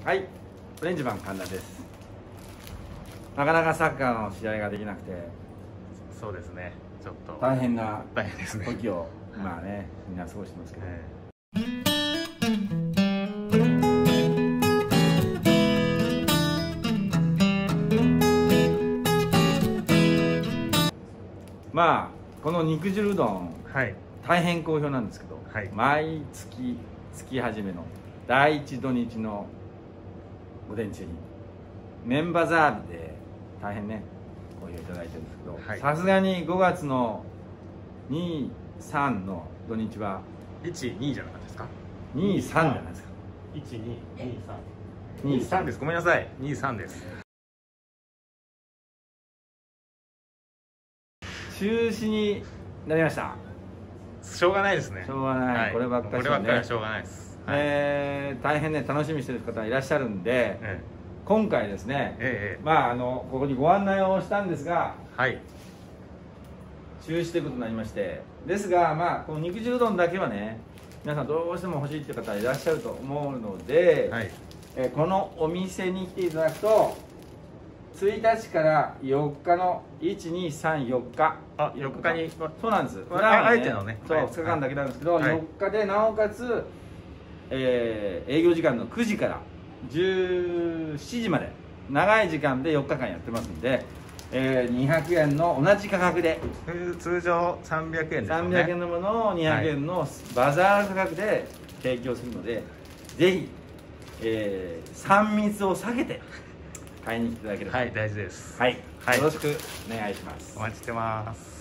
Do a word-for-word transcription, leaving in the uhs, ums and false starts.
はい、オレンジマン神田です。なかなかサッカーの試合ができなくて、 そうですね、ちょっと大変な大変ですね時をまあね、みんな過ごしてますけど、 えまあこの肉汁うどん、 ーはい大変好評なんですけど、 はい、 毎月月始めのだいいち土日の午前中にメンバザールで大変ね好評いただいてるんですけど、さすがにごがつのに、さんの土日はいち、にじゃなかったですか。 に、さんじゃないですか。 いち、に、に、さん、 に、 に、さんです。ごめんなさい、に、さんです。 中止になりました。 しょうがないですね。 しょうがない、はい、こればっかり、ね、 こればっかりはしょうがないです。 はい、えー、大変ね楽しみにしてる方いらっしゃるんで、ええ、今回ですね、ええ、まああのここにご案内をしたんですが、はい、中止ということになりまして、ですがまあこの肉汁うどんだけはね、皆さんどうしても欲しいっていう方いらっしゃると思うので、はい、えこのお店に来ていただくとついたちからよっかのいち、に、さん、よっか、あ、よっかに、そうなんです、 あえてのね、 そう、ふつかかんだけなんですけど、はい、よっかでなおかつ、えー、営業時間のくじからじゅうしちじまで長い時間でよっかかんやってますんで、えー、にひゃくえんの同じ価格で、 通常さんびゃくえんですよね。さんびゃくえんのものをにひゃくえんのバザール価格で提供するので、はい、ぜひ、えー、さん密を避けて買いに来ていただければ。はい、大事です。はい、はい、よろしくお願いします。 お待ちしてます。